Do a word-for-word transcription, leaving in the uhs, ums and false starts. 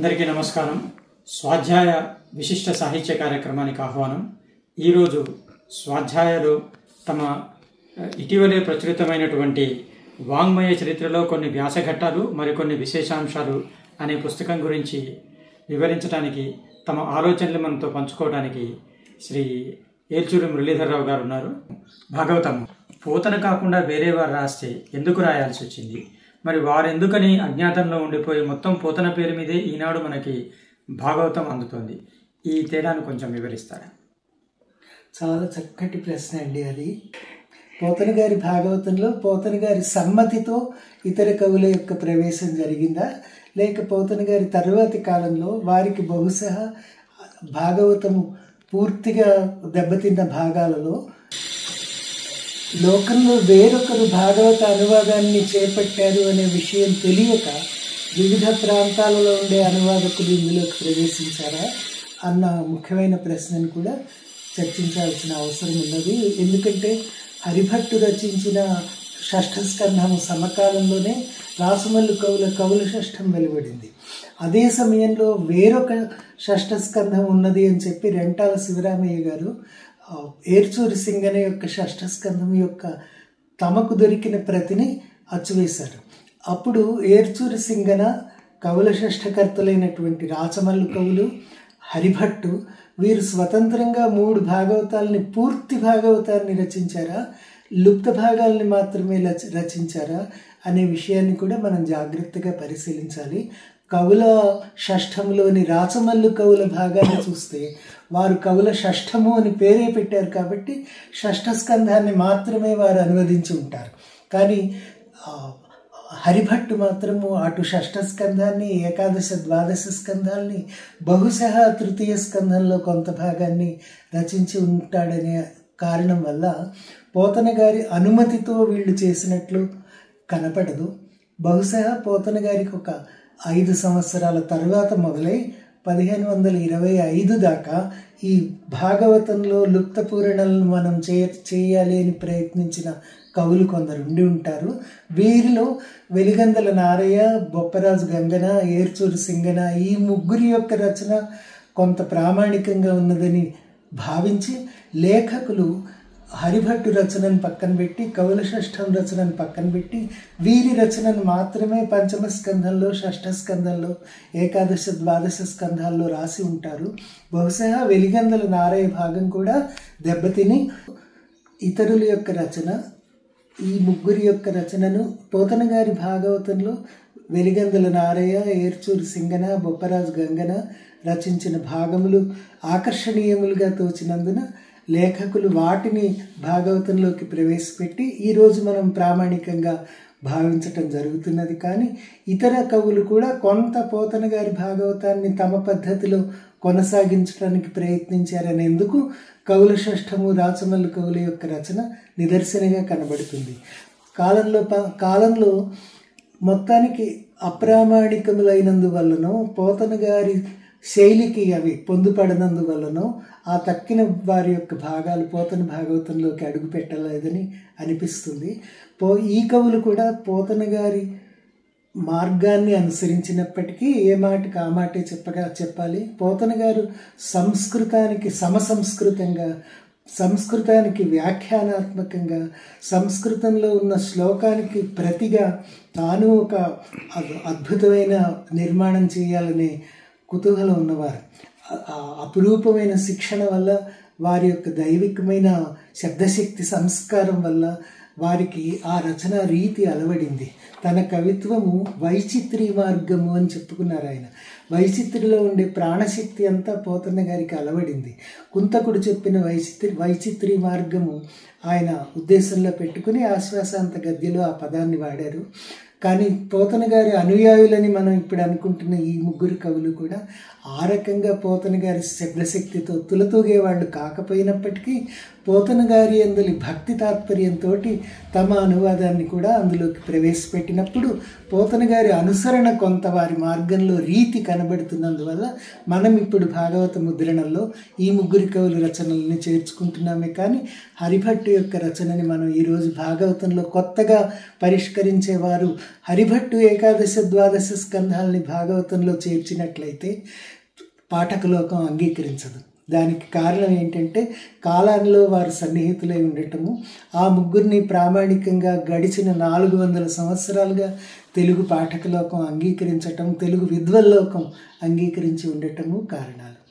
అందరికీ నమస్కారం. స్వాధ్యాయ విశిష్ట సాహిత్య కార్యక్రమానికి ఆహ్వానం. ఈరోజు స్వాధ్యాయులు తమ ఇటీవలే ప్రచురితమైనటువంటి వాంగ్మయ చరిత్రలో కొన్ని వ్యాసఘట్టాలు మరికొన్ని విశేషాంశాలు అనే పుస్తకం గురించి వివరించడానికి, తమ ఆలోచనలు మనతో పంచుకోవడానికి శ్రీ ఏల్చూరి మురళీధరరావు గారు ఉన్నారు. భాగవతం పోతన కాకుండా వేరే వారు రాస్తే ఎందుకు రాయాల్సి వచ్చింది, మరి వారెందుకని అజ్ఞాతంలో ఉండిపోయి మొత్తం పోతన పేరు మీదే ఈనాడు మనకి భాగవతం అందుతోంది. ఈ తేడాను కొంచెం వివరిస్తారా? చాలా చక్కటి ప్రశ్న అండి. అది పోతన గారి భాగవతంలో పోతన గారి సమ్మతితో ఇతర కవుల యొక్క ప్రవేశం జరిగిందా, లేక పోతన గారి తరువాతి కాలంలో వారికి బహుశా భాగవతము పూర్తిగా దెబ్బతిన్న భాగాలలో లోకంలో వేరొకరు భాగవత అనువాదాన్ని చేపట్టారు అనే విషయం తెలియక వివిధ ప్రాంతాలలో ఉండే అనువాదకులు ఇందులోకి ప్రవేశించారా అన్న ముఖ్యమైన ప్రశ్నను కూడా చర్చించాల్సిన అవసరం ఉన్నది. ఎందుకంటే హరిభట్టు రచించిన షష్ఠస్కంధము సమకాలంలోనే రాసుమల్లు కవుల కవుల షష్ఠం వెలువడింది. అదే సమయంలో వేరొక షష్ఠస్కంధం ఉన్నది అని చెప్పి రెంటాల శివరామయ్య గారు ఏర్చూరి సింగన యొక్క షష్ఠస్కంధం యొక్క తమకు దొరికిన ప్రతిని అచ్చువేశారు. అప్పుడు ఏర్చూరి సింగన కవుల షష్ఠకర్తలైనటువంటి రాచమల్లు కవులు, హరిభట్టు వీరు స్వతంత్రంగా మూడు భాగవతాలని పూర్తి భాగవతాన్ని రచించారా, లుప్త భాగాల్ని మాత్రమే రచించారా అనే విషయాన్ని కూడా మనం జాగ్రత్తగా పరిశీలించాలి. కవుల షష్ఠంలోని రాచమల్లు కవుల భాగాన్ని చూస్తే వారు కవుల షష్ఠము అని పేరే పెట్టారు కాబట్టి షష్ఠస్కంధాన్ని మాత్రమే వారు అనువదించి ఉంటారు. కానీ హరిభట్టు మాత్రము అటు షష్ఠస్కంధాన్ని, ఏకాదశ ద్వాదశ స్కంధాలని, బహుశా తృతీయ స్కంధంలో కొంత భాగాన్ని రచించి ఉంటాడనే కారణం వల్ల పోతన గారి అనుమతితో వీళ్ళు చేసినట్లు కనపడదు. బహుశా పోతన గారికి ఒక ఐదు సంవత్సరాల తర్వాత మొదలై పదిహేను వందల ఇరవై ఐదు దాకా ఈ భాగవతంలో లుప్త పూరణలను మనం చే చేయాలి అని ప్రయత్నించిన కవులు కొందరు ఉండి ఉంటారు. వీరిలో వెలిగందల నారయ్య, బొప్పరాజు గంగన, ఏర్చూరి సింగన ఈ ముగ్గురి యొక్క రచన కొంత ప్రామాణికంగా ఉన్నదని భావించి లేఖకులు హరిభట్టు రచనను పక్కన పెట్టి, కవుల షష్ఠం రచనను పక్కన పెట్టి వీరి రచనను మాత్రమే పంచమ స్కంధంలో, షష్ఠ స్కంధంలో, ఏకాదశ ద్వాదశ స్కంధాల్లో రాసి ఉంటారు. బహుశా వెలిగందల నారయ్య భాగం కూడా దెబ్బతిని ఇతరుల యొక్క రచన, ఈ ముగ్గురి యొక్క రచనను పోతన గారి భాగవతంలో వెలిగందల నారయ్య, ఏర్చూరి సింగన, బొప్పరాజు గంగన రచించిన భాగములు ఆకర్షణీయములుగా తోచినందున లేఖకులు వాటిని భాగవతంలోకి ప్రవేశపెట్టి ఈరోజు మనం ప్రామాణికంగా భావించటం జరుగుతున్నది. కానీ ఇతర కవులు కూడా కొంత పోతన గారి భాగవతాన్ని తమ పద్ధతిలో కొనసాగించడానికి ప్రయత్నించారనేందుకు కవుల షష్ఠము, రాచమల్లు కవుల యొక్క రచన నిదర్శనగా కనబడుతుంది. కాలంలో కాలంలో మొత్తానికి అప్రామాణికములైనందువల్లనో, పోతన గారి శైలికి అవి పొందుపడినందువల్లనో ఆ తక్కిన వారి యొక్క భాగాలు పోతన భాగవతంలోకి అడుగు పెట్టలేదని అనిపిస్తుంది. పో ఈ కవులు కూడా పోతన గారి మార్గాన్ని అనుసరించినప్పటికీ ఏ మాటకి ఆ మాటే చెప్పగా చెప్పాలి. పోతన గారు సంస్కృతానికి సమసంస్కృతంగా, సంస్కృతానికి వ్యాఖ్యానాత్మకంగా, సంస్కృతంలో ఉన్న శ్లోకానికి ప్రతిగా తాను ఒక అద్భుతమైన నిర్మాణం చేయాలనే కుతూహలం ఉన్నవారు. అపురూపమైన శిక్షణ వల్ల, వారి యొక్క దైవికమైన శబ్దశక్తి సంస్కారం వల్ల వారికి ఆ రచన రీతి అలవడింది. తన కవిత్వము వైచిత్రీ మార్గము అని చెప్పుకున్నారు ఆయన. వైచిత్రిలో ఉండే ప్రాణశక్తి అంతా పోతన్న గారికి అలవడింది. కుంతకుడు చెప్పిన వైచిత్రి వైచిత్రీ మార్గము ఆయన ఉద్దేశంలో పెట్టుకుని ఆశ్వాసాంత గద్యలో ఆ పదాన్ని వాడారు. కానీ పోతన గారి అనుయాయులని మనం ఇప్పుడు అనుకుంటున్న ఈ ముగ్గురు కవులు కూడా ఆ రకంగా పోతన గారి శబ్దశక్తితో తులతూగే వాళ్ళు కాకపోయినప్పటికీ పోతన గారి అందలి భక్తి తాత్పర్యంతో తమ అనువాదాన్ని కూడా అందులోకి ప్రవేశపెట్టినప్పుడు పోతన గారి అనుసరణ కొంత వారి మార్గంలో రీతి కనబడుతున్నందువల్ల మనం ఇప్పుడు భాగవత ముద్రణల్లో ఈ ముగ్గురి కవుల రచనల్ని చేర్చుకుంటున్నామే. కానీ హరిభట్టు యొక్క రచనని మనం ఈరోజు భాగవతంలో కొత్తగా పరిష్కరించేవారు హరిభట్టు ఏకాదశ ద్వాదశ స్కంధాలని భాగవతంలో చేర్చినట్లయితే పాఠకలోకం అంగీకరించదు. దానికి కారణం ఏంటంటే కాలాల్లో వారు సన్నిహితులై ఉండటము, ఆ ముగ్గురిని ప్రామాణికంగా గడిచిన నాలుగు వందల సంవత్సరాలుగా తెలుగు పాఠకలోకం అంగీకరించటం, తెలుగు విద్వల్లోకం అంగీకరించి ఉండటము కారణాలు.